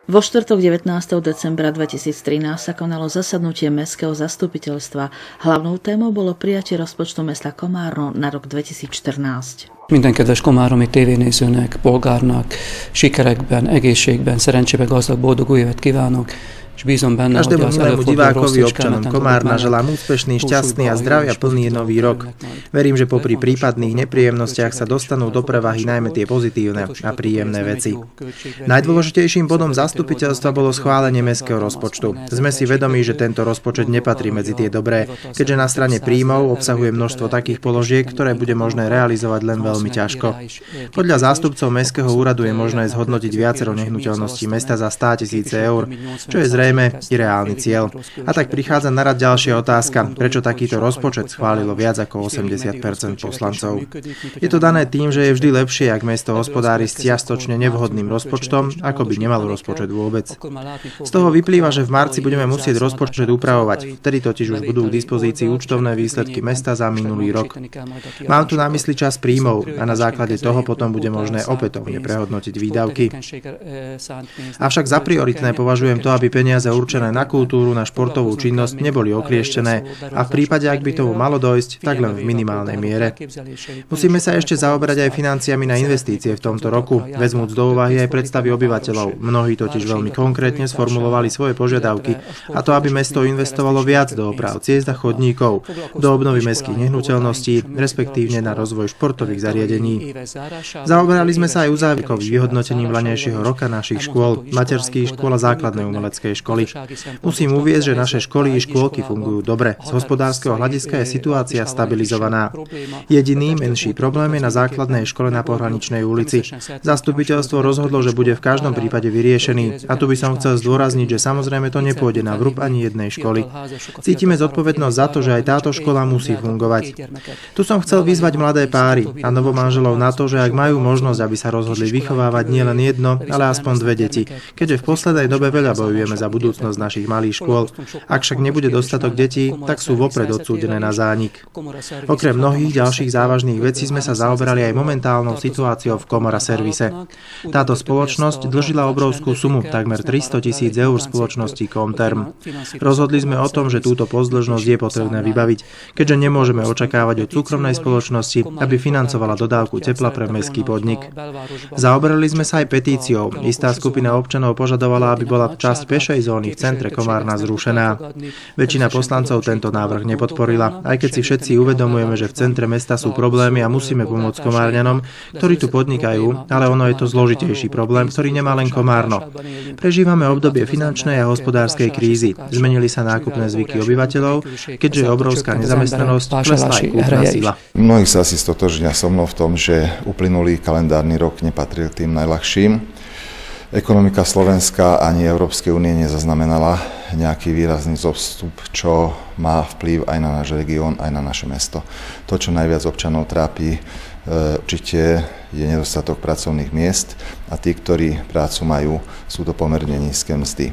Vo štvrtok 19. decembra 2013 sa konalo zasadnutie mestského zastupiteľstva. Hlavnou témou bolo prijatie rozpočtu mesta Komárno na rok 2014. Minden kedves komáromi tévénézőnek, polgárnak sikerekben, egészségben, szerencsébe, gazdag, boldog új évet kívánok. Každému milému divákovi, občanom Komárna želám úspešný, šťastný a zdravia plný nový rok. Verím, že popri prípadných nepríjemnostiach sa dostanú do prevahy najmä tie pozitívne a príjemné veci. Najdôležitejším bodom zastupiteľstva bolo schválenie mestského rozpočtu. Sme si vedomí, že tento rozpočet nepatrí medzi tie dobré, keďže na strane príjmov obsahuje množstvo takých položiek, ktoré bude možné realizovať len veľmi ťažko. Podľa zástupcov mestského úradu je možné zhodnotiť viacero nehnuteľností mesta za 100 000 eur, čo je zrejme i reálny cieľ. A tak prichádza na rad ďalšia otázka, prečo takýto rozpočet schválilo viac ako 80% poslancov. Je to dané tým, že je vždy lepšie, ak mesto hospodári s čiastočne nevhodným rozpočtom, ako by nemalo rozpočet vôbec. Z toho vyplýva, že v marci budeme musieť rozpočet upravovať, vtedy totiž už budú k dispozícii účtovné výsledky mesta za minulý rok. Mám tu na mysli čas príjmov a na základe toho potom bude možné opätovne prehodnotiť výdavky. Avšak za prioritné považujem to, aby peniaze určené na kultúru, na športovú činnosť neboli oklieštené a v prípade, ak by tomu malo dojsť, tak len v minimálnej miere. Musíme sa ešte zaoberať aj financiami na investície v tomto roku, vezmúc do úvahy aj predstavy obyvateľov. Mnohí totiž veľmi konkrétne sformulovali svoje požiadavky, a to aby mesto investovalo viac do oprav ciest a chodníkov, do obnovy mestských nehnuteľností, respektívne na rozvoj športových zariadení. Zaoberali sme sa aj uzávierkovým vyhodnotením vlaňajšieho roka našich škôl, materských škôl a základnej umeleckej školy. Musím uviesť, že naše školy i škôlky fungujú dobre. Z hospodárskeho hľadiska je situácia stabilizovaná. Jediný menší problém je na základnej škole na Pohraničnej ulici. Zastupiteľstvo rozhodlo, že bude v každom prípade vyriešený. A tu by som chcel zdôrazniť, že samozrejme to nepôjde na vrub ani jednej školy. Cítime zodpovednosť za to, že aj táto škola musí fungovať. Tu som chcel vyzvať mladé páry a novomanželov na to, že ak majú možnosť, aby sa rozhodli vychovávať nielen jedno, ale aspoň 2 deti, keďže v poslednej dobe veľa bojujeme za budúcnosť našich malých škôl. Ak však nebude dostatok detí, tak sú vopred odsúdené na zánik. Okrem mnohých ďalších závažných vecí sme sa zaoberali aj momentálnou situáciou v Komora Servise. Táto spoločnosť dlžila obrovskú sumu, takmer 300 000 eur spoločnosti Komterm. Rozhodli sme o tom, že túto pozdĺžnosť je potrebné vybaviť, keďže nemôžeme očakávať od súkromnej spoločnosti, aby financovala dodávku tepla pre mestský podnik. Zaoberali sme sa aj petíciou. Istá skupina občanov požadovala, aby bola časť pešej zóny v centre Komárna zrušená. Väčšina poslancov tento návrh nepodporila, aj keď si všetci uvedomujeme, že v centre mesta sú problémy a musíme pomôcť Komárňanom, ktorí tu podnikajú, ale ono je to zložitejší problém, ktorý nemá len Komárno. Prežívame obdobie finančnej a hospodárskej krízy. Zmenili sa nákupné zvyky obyvateľov, keďže je obrovská nezamestnanosť, klesla aj kúpna sila. Mnohí sa asi stotožnia so mnou v tom, že uplynulý kalendárny rok nepatril k tým najľahším. Ekonomika Slovenska ani Európskej únie nezaznamenala nejaký výrazný zostup, čo má vplyv aj na náš región, aj na naše mesto. To, čo najviac občanov trápi, určite je nedostatok pracovných miest a tí, ktorí prácu majú, sú to pomerne nízke mzdy.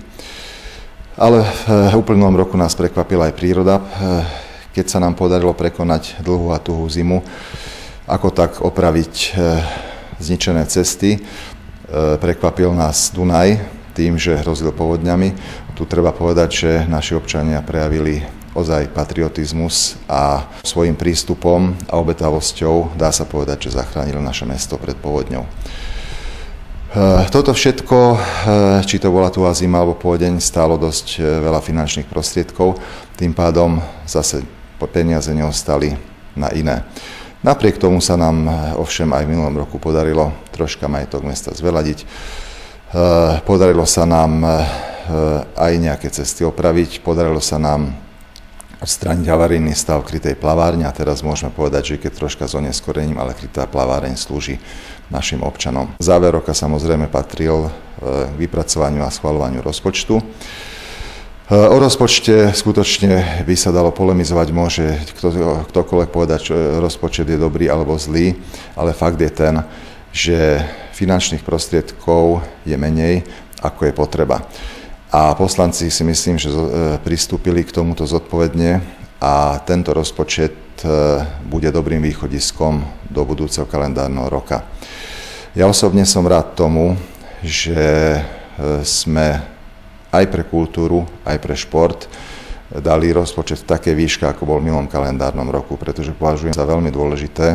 Ale v uplynulom roku nás prekvapila aj príroda, keď sa nám podarilo prekonať dlhú a tuhú zimu, ako tak opraviť zničené cesty. Prekvapil nás Dunaj tým, že hrozil povodňami. Tu treba povedať, že naši občania prejavili ozaj patriotizmus a svojím prístupom a obetavosťou, dá sa povedať, že zachránili naše mesto pred povodňou. Toto všetko, či to bola tu zima alebo povodeň, stálo dosť veľa finančných prostriedkov, tým pádom zase peniaze neostali na iné. Napriek tomu sa nám ovšem aj v minulom roku podarilo troška majetok mesta zveladiť. Podarilo sa nám aj nejaké cesty opraviť, podarilo sa nám odstrániť havarijný stav krytej plavárne a teraz môžeme povedať, že keď troška s oneskorením, ale krytá plaváreň slúži našim občanom. Záver roka samozrejme patril k vypracovaniu a schvaľovaniu rozpočtu. O rozpočte skutočne by sa dalo polemizovať, môže ktokoľvek povedať, že rozpočet je dobrý alebo zlý, ale fakt je ten, že finančných prostriedkov je menej, ako je potreba. A poslanci si myslím, že pristúpili k tomuto zodpovedne a tento rozpočet bude dobrým východiskom do budúceho kalendárneho roka. Ja osobne som rád tomu, že sme aj pre kultúru, aj pre šport dali rozpočet v takej výške, ako bol v minulom kalendárnom roku, pretože považujem za veľmi dôležité,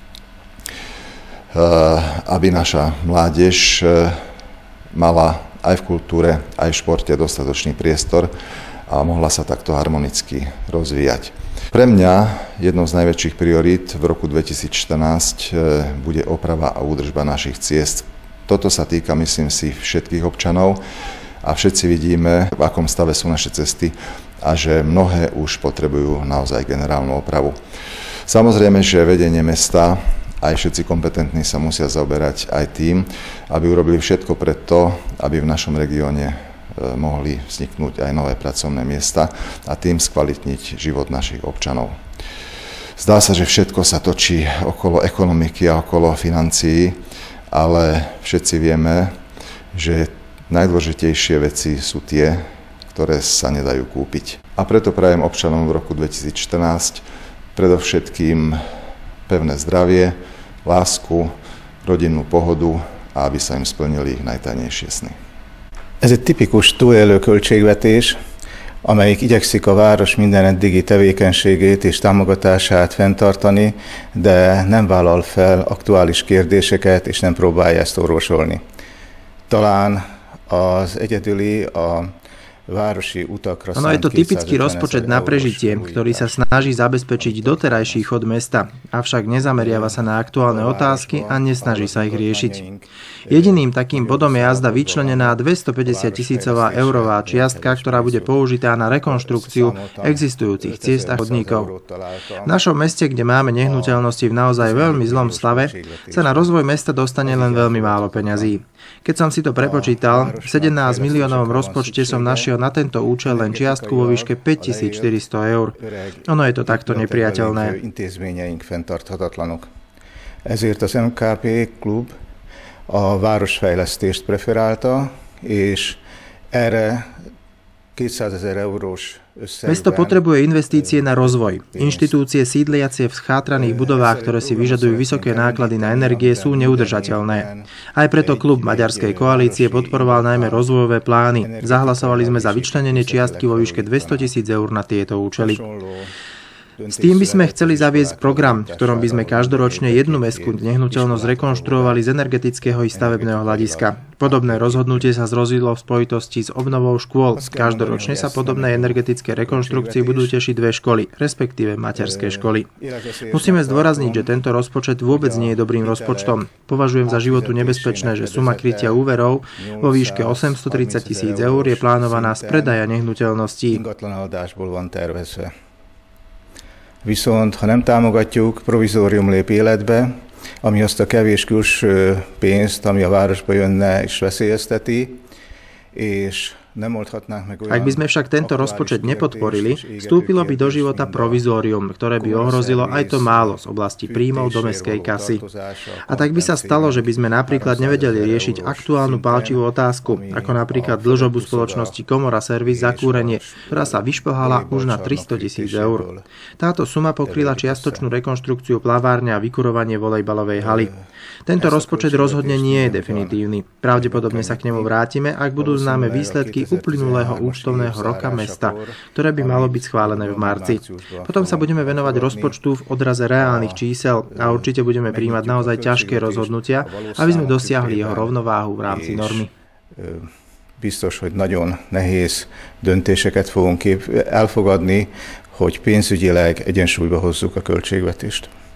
aby naša mládež mala aj v kultúre, aj v športe dostatočný priestor a mohla sa takto harmonicky rozvíjať. Pre mňa jednou z najväčších priorít v roku 2014 bude oprava a údržba našich ciest. Toto sa týka, myslím si, všetkých občanov a všetci vidíme, v akom stave sú naše cesty a že mnohé už potrebujú naozaj generálnu opravu. Samozrejme, že vedenie mesta aj všetci kompetentní sa musia zaoberať aj tým, aby urobili všetko preto, aby v našom regióne mohli vzniknúť aj nové pracovné miesta a tým skvalitniť život našich občanov. Zdá sa, že všetko sa točí okolo ekonomiky a okolo financií, ale všetci vieme, že najdôležitejšie veci sú tie, ktoré sa nedajú kúpiť. A preto prajem občanom v roku 2014 predovšetkým pevné zdravie, lásku, rodinnú pohodu a aby sa im splnili ich najtajnejšie sny. Ez egy tipikus túlélő költségvetés, amelyik igyekszik a város minden eddigi tevékenységét és támogatását fenntartani, de nem vállal fel aktuális kérdéseket és nem próbálja ezt orvosolni. Talán az egyedüli Ono je to typický rozpočet na prežitie, ktorý sa snaží zabezpečiť doterajší chod mesta, avšak nezameriava sa na aktuálne otázky a nesnaží sa ich riešiť. Jediným takým bodom je jazda vyčlenená 250 000 eurová čiastka, ktorá bude použitá na rekonštrukciu existujúcich ciest a chodníkov. V našom meste, kde máme nehnuteľnosti v naozaj veľmi zlom stave, sa na rozvoj mesta dostane len veľmi málo peňazí. Keď som si to prepočítal, v 17 miliónovom rozpočte som našiel na tento účel len čiastku vo výške 5400 eur. Ono je to takto nepriateľné. Ezért az MKP klub a városfejlesztést preferálta, és erre 200 000 eurós összegben. Mesto potrebuje investície na rozvoj. Inštitúcie sídliacie v schátraných budovách, ktoré si vyžadujú vysoké náklady na energie, sú neudržateľné. Aj preto klub Maďarskej koalície podporoval najmä rozvojové plány. Zahlasovali sme za vyčlenenie čiastky vo výške 200 000 eur na tieto účely. S tým by sme chceli zaviesť program, v ktorom by sme každoročne jednu mestskú nehnuteľnosť rekonštruovali z energetického i stavebného hľadiska. Podobné rozhodnutie sa zrozilo v spojitosti s obnovou škôl. Každoročne sa podobnej energetické rekonštrukcii budú tešiť dve školy, respektíve materské školy. Musíme zdôrazniť, že tento rozpočet vôbec nie je dobrým rozpočtom. Považujem za životu nebezpečné, že suma krytia úverov vo výške 830 000 eur je plánovaná z predaja nehnuteľností. Viszont, ha nem támogatjuk, provizórium lép életbe, ami azt a kevés külső pénzt, ami a városba jönne, is veszélyezteti, és Ak by sme však tento rozpočet nepodporili, vstúpilo by do života provizórium, ktoré by ohrozilo aj to málo z oblasti príjmov do mestskej kasy. A tak by sa stalo, že by sme napríklad nevedeli riešiť aktuálnu pálčivú otázku, ako napríklad dlžobu spoločnosti Komora Servis za kúrenie, ktorá sa vyšplhala už na 300 000 eur. Táto suma pokryla čiastočnú rekonštrukciu plavárne a vykurovanie volejbalovej haly. Tento rozpočet rozhodne nie je definitívny. Pravdepodobne sa k nemu vrátime, ak budú známe výsledky uplynulého účtovného roka mesta, ktoré by malo byť schválené v marci. Potom sa budeme venovať rozpočtu v odraze reálnych čísel a určite budeme prijímať naozaj ťažké rozhodnutia, aby sme dosiahli jeho rovnováhu v rámci normy. Biztos, hogy nagyon nehéz döntéseket fogunk elfogadni, hogy pénzügyileg egyensúlyba hozzuk a költségvetést.